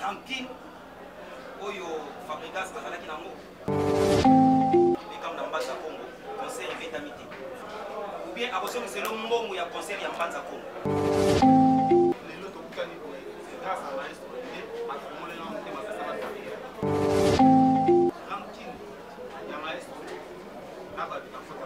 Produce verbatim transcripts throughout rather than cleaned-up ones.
rancune oyo Fabregas bazalaki nango Bekam na Mbanza Congo concert evetami te ou bien akosomiselo mbongo ya concert ya Mbanza Congo lelo tokutani boye grâce à maestro de bakomolela motema pesa na carrière rancune ya maestro na bato bafaka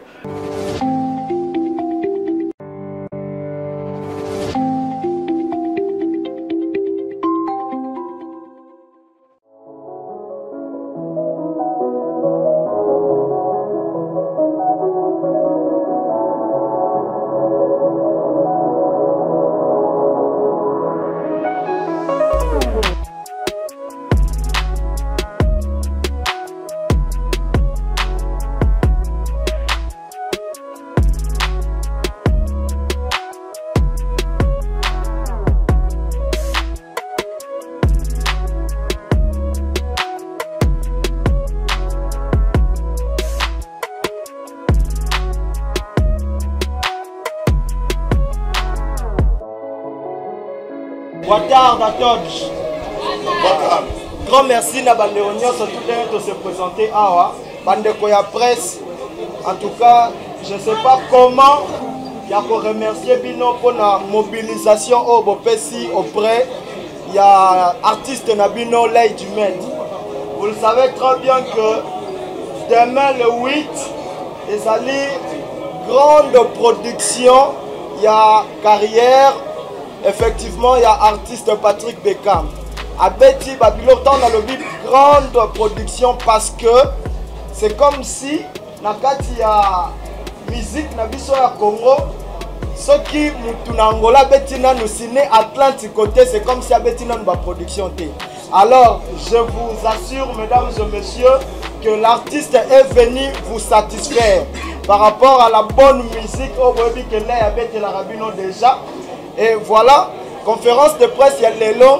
Watard à Todge. Grand merci na bande nyonso tout le monde se présenter awa bande ko ya presse. En tout cas, je ne sais pas comment il y a pour remercier bino pour la mobilisation au Bopesi auprès il y a artiste Nabino Lay du Med. Vous le savez très bien que demain le huit les alliés grande production, il y a carrière. Effectivement, il y a artiste Patrick Bekam. À Betty Babylon, dans le but grande production parce que c'est comme si nakati ya musique na biso ya Congo, ceux qui mutunangola Betty na nous ciné Atlantique côté, c'est comme si à Betty na nous production té. Alors, je vous assure, mesdames et messieurs, que l'artiste est venu vous satisfaire par rapport à la bonne musique au Bobi que là, avec la Rabino déjà. Et voilà, conférence de presse, il y a les longs.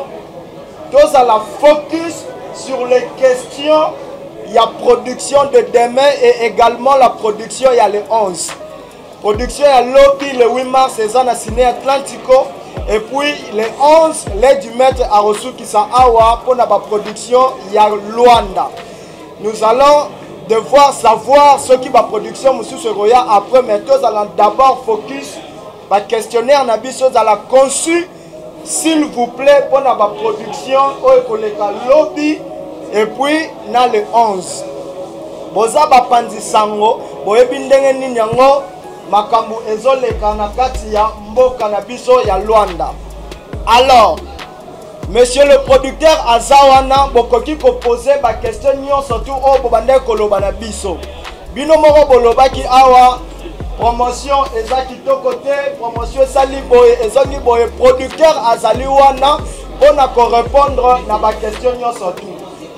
Tous à la focus sur les questions. Il y a production de demain et également la production, il y a les onze. Production, il y a Lobby le huit mars, c'est un assigné Atlantico. Et puis les onze, les du maître à Rossou qui sont Awa pour la production, il y a Luanda. Nous allons devoir savoir ce qui va production, M. Seroya, après, mais tous allons d'abord focus. Le questionnaire Nabiso a la conçu, s'il vous plaît, pour la production, pour les lobby, et puis dans le onze. Boza Bapandi Sango, Boebindenge Ninyango, Makambu Ezole Kanakati ya Mboka Nabiso ya Luanda. Alors, monsieur le producteur Azawana, Bokoki ko poser ma question surtout au Bobande Koloba Nabiso. Bino Moro Bolobaki Awa. Promotion ezaki to côté promotion sali boye ezaki boye producteur azali wana pona ko répondre na ba question nyonso tout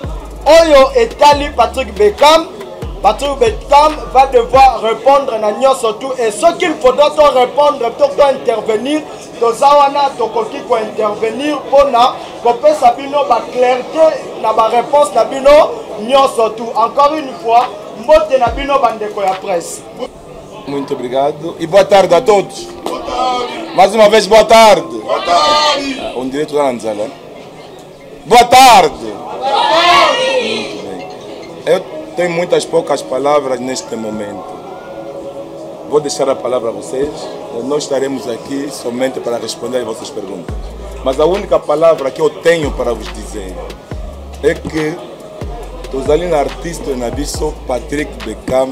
oyo etali Patrick Bekam. Patrick Bekam va devoir répondre na nyonso tout et ce qu'il faudra to répondre to intervenir to zawana to koki ko intervenir pona ko pesa bino ba clarté na ba réponse na bino nyonso tout. Encore une fois mbote na bino bandeko ya presse. Muito obrigado e boa tarde a todos. Boa tarde. Mais uma vez, boa tarde. Boa tarde. Ah, um direito da Anzala. Boa tarde. Boa tarde. Muito bem. Eu tenho muitas poucas palavras neste momento. Vou deixar a palavra a vocês. Nós estaremos aqui somente para responder as vossas perguntas. Mas a única palavra que eu tenho para vos dizer é que os ali na artista na biso Patrick Bekam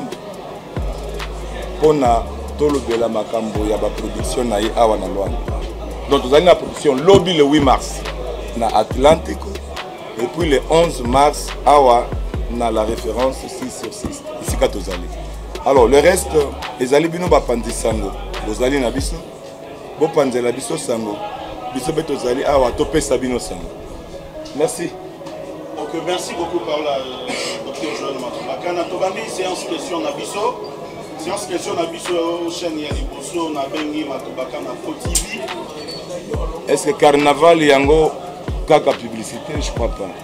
na tolo de la makambo ya ba production na awa na Luanda. Donc nous allons la production Lobby le huit mars na Atlantico et puis le onze mars awa na la référence six sur six ici ka tozali. Alors le reste les ali bino ba pandi sango bozali na biso bo panzela biso sango biso beto zali awa to pesa bino sango. Merci. Donc merci beaucoup par la docteur Joël Matubakana tobandi séance question na biso. Séance question na biso chaîne ya liboso na bengi Matubakana T V. Est-ce que carnaval yango kaka publicité? Je crois pas.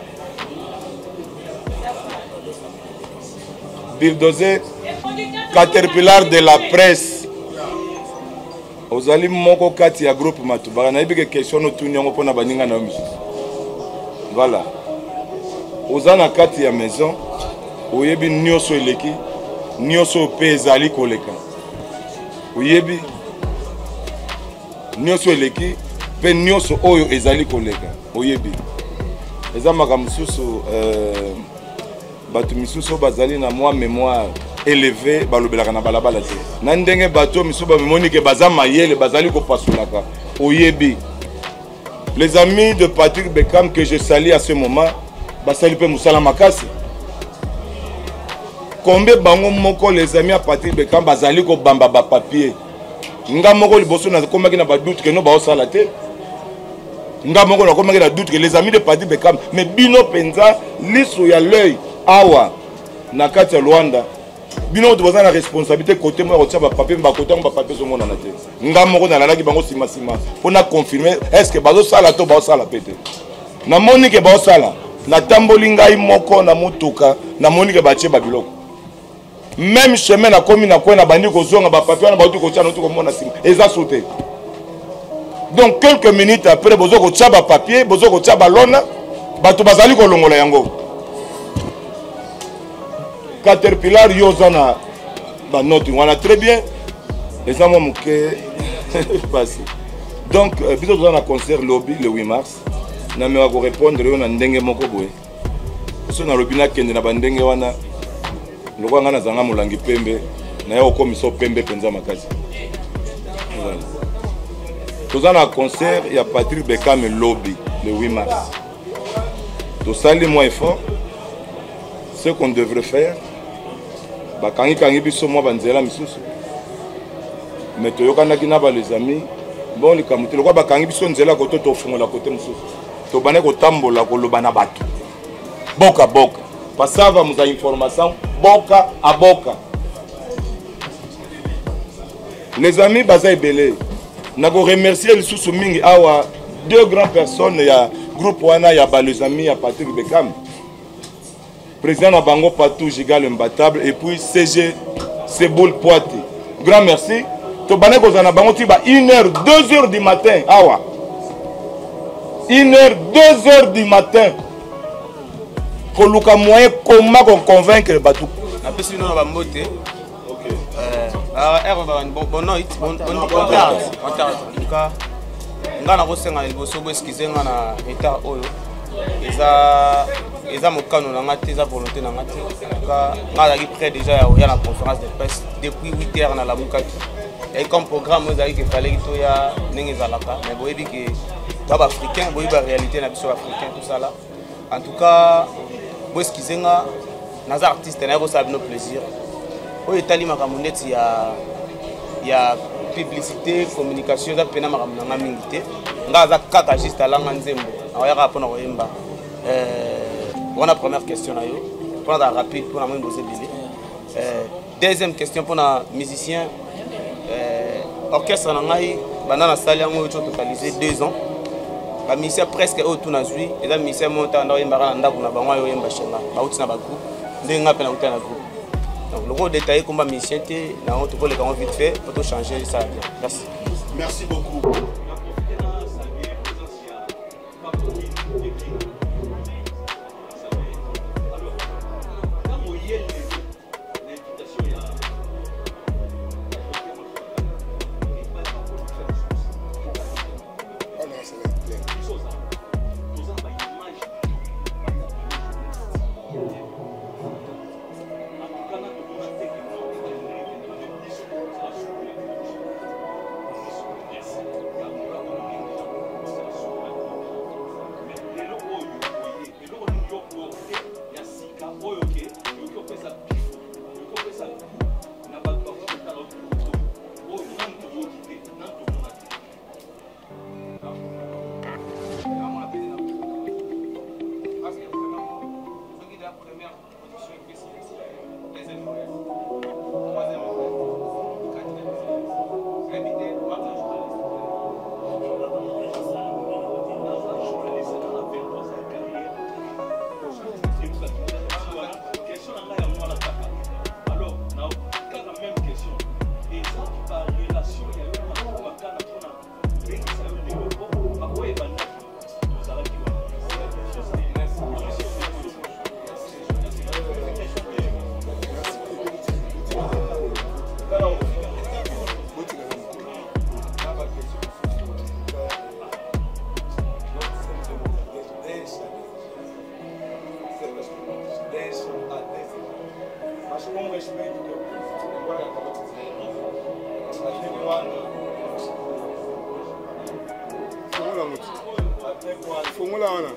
Bulldozer Caterpillar de la presse. Ozali moko kati ya groupe Matubakana. Na ibike question no tuni yango pona baninga na omi. Voilà. Oza na kati ya maison, oyebi nyoso eleki, nyoso pe ezali koleka. Oyebi nyoso eleki, pe nyoso oyo ezali koleka. Oyebi. Eza makambo susu euh batu misusu bazali na moi mémoire élevé balobelaka na balabala te. Na ndenge bato misusu ba monique baza mayele bazali ko pasulaka. Oyebi. Les amis de Patrick Bekam que je salue à ce moment, basali pe musala makasi. Combien bango moko les amis à Patrick Bekam bazali ko bamba ba papier. Nga moko liboso na komaki na ba doute que no ba osala te. Nga moko na komaki na doute que les amis de Patrick Bekam mais bino penza liso ya l'œil awa na kati ya Luanda. Bino to bazana responsabilité côté moi rotia ba papier ba côté ba papier so mona na te. Nga moko na lalaki bango sima sima pour na confirmer est-ce que bazo sala to ba sala pété. Na moni ke ba sala na tamboli ngai moko na mutuka na moni ke ba tie ba biloko. Même chemin na komi na ko na bandi ko zonga ba papier na ba to ko tia no to ko mona sima eza sauté. Donc quelques minutes après bozo ko tia ba papier bozo ko tia ba lona bato bazali ko longola yango. Caterpillar Yozana bah note on a très bien les amis moké passé donc biso dans un concert lobby le huit mars na me ko répondre on ndenge moko boye so na lobby na kende na bandenge wana lokwa ngana zanga molangi pembe na yo komiso pembe penza makasi dans un concert il y a Patrick Bekam lobby le huit mars to sali moi effort ce qu'on devrait faire bakangi kangi biso mwa banzela misusu mais toyokanaki na ba les amis bon likamuti lokwa bakangi biso nzela koto tofungola kote misusu tobane kotambola koloba na bato boka boka pasava muza information boka a boka les amis baza ebele nako remercier lisusu mingi awa deux grandes personnes ya groupe wana ya ba les amis ya Patrick Bekam président Nabango Patou Gigal imbattable et puis C G Seboul Poiti. Grand merci. Tobane Kozana Bango Tiba une heure, deux heures du matin. Awa. une heure, deux heures du matin. Koluka moyen comment qu'on convaincre Batou. La personne n'a pas moté. Ok. Euh, bon bon non, bon bon bon tard. En tout cas, ngana kosenga liboso bo eskizenga na retard oyo. Eza eza mokano na ngati eza volonté na ngati ka ngala prêt déjà ya la conférence de presse depuis huit heures na la mukaki et comme programme vous avez que fallait to ya ndenge zalaka mais boye bi que baba africain boye ba réalité na biso africain tout ça là en tout cas bo eskizenga naza artiste na ko sabe no plaisir o etali makambo ndeti ya ya publicité communication za pena makambo na mingi te ngaza kaka juste alanga nzembo na ya rapona koyemba euh on a première question à yo pour la rapide pour la moins doser billet euh deuxième question pour la musicien euh orchestre na ngai banana salle yango to totalisé deux ans ba musicien presque au tout na zui et la musicien monta na yemba na ndako na bango yo yemba shenga ba uti na ba groupe ndenga pe na uti na groupe donc le gros détail comme musicien té na on to ko le quand vite fait pour to changer ça bien merci merci beaucoup. Fungula wana.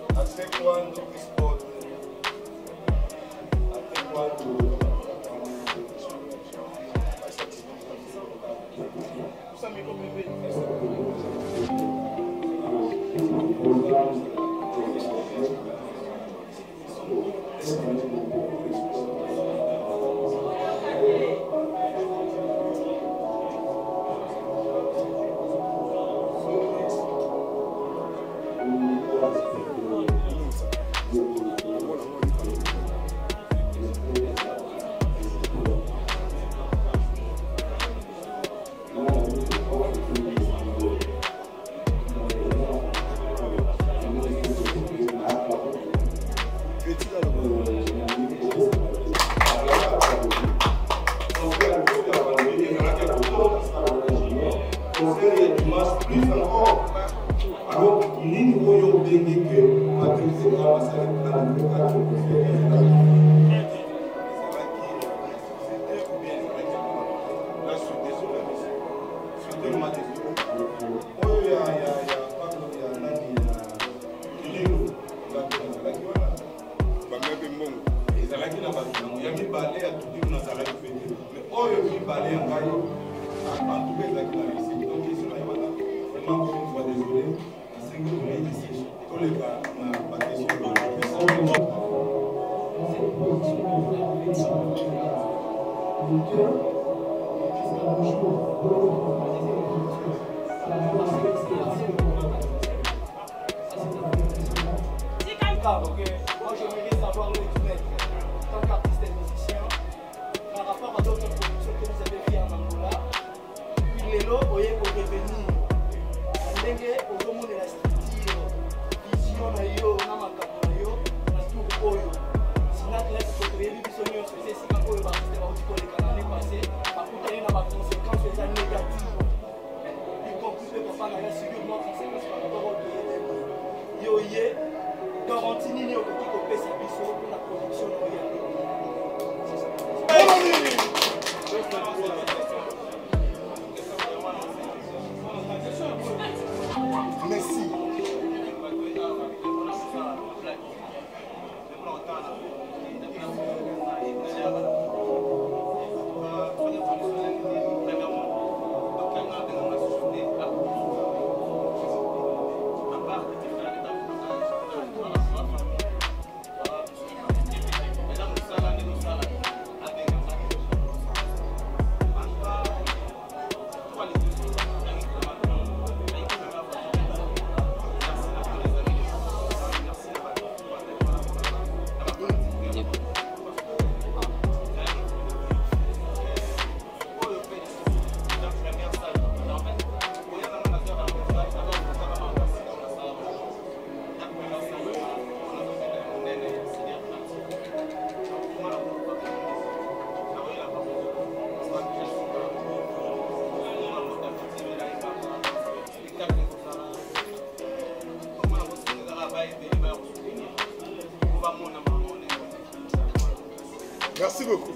Merci beaucoup.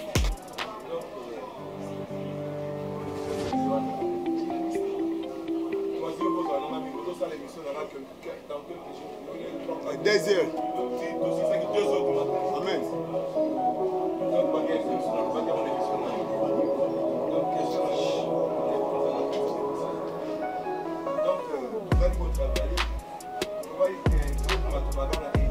Des heures. Deux heures du matin. Amen. Donc, vous allez vous travailler. Vous voyez que vous allez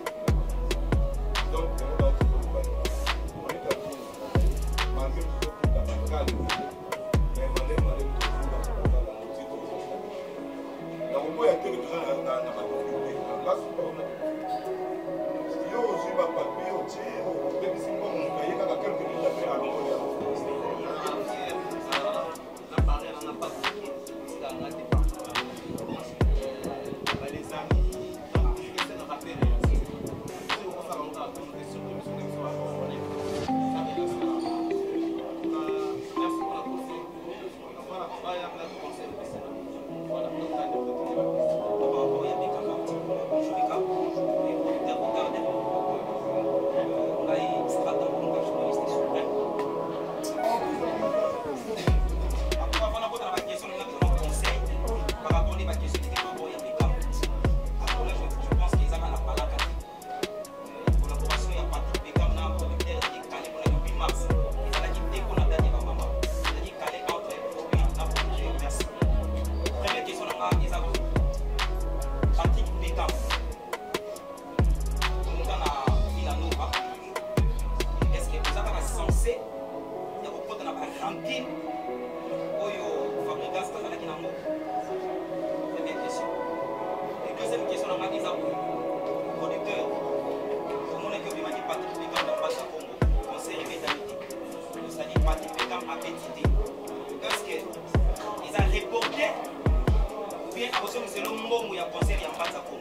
donc, pécan. On a la Nova. Est-ce que vous avez censé de reprendre la rancune au fabricant de la Kinamo? Première question. Et deuxième question, on a dit ça. Producteur, comment est-ce que vous m'avez pas dit pécan dans le Congo? Conseil métallique. C'est-à-dire pas de pécan à petite. Est-ce qu'ils ont reporté ou bien c'est le moment où il y a un conseil en face à Congo?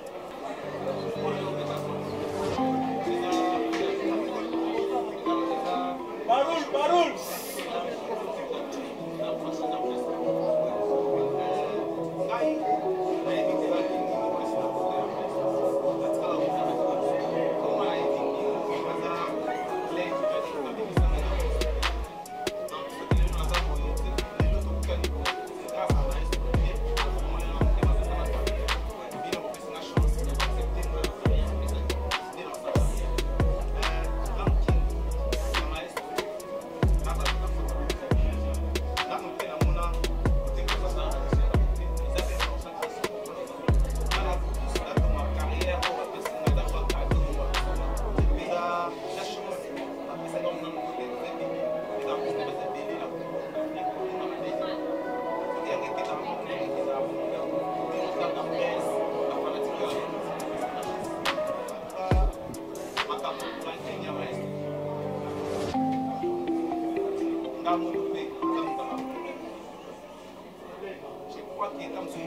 Baroul, Baroul. Je crois qu'il est comme ça.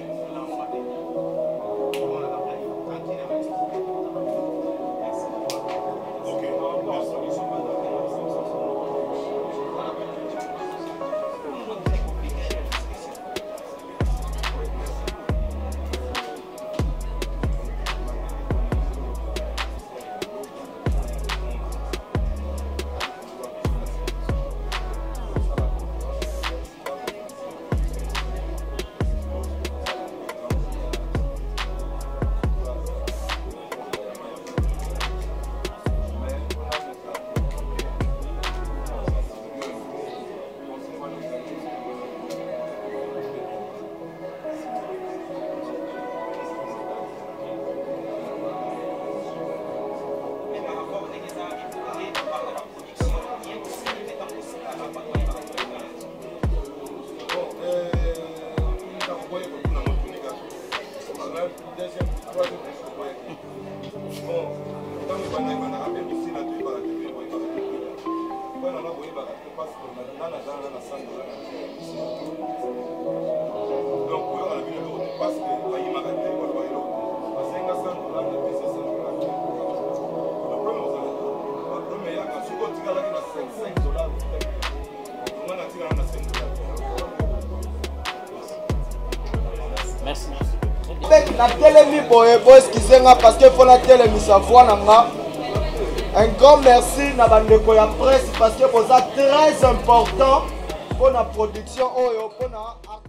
Merci. La télémi boye boye excusez-moi parce que pour la télémi sa voix nanga. Un grand merci na bandeko ya presse parce que vous êtes très important pour la production oyo pour na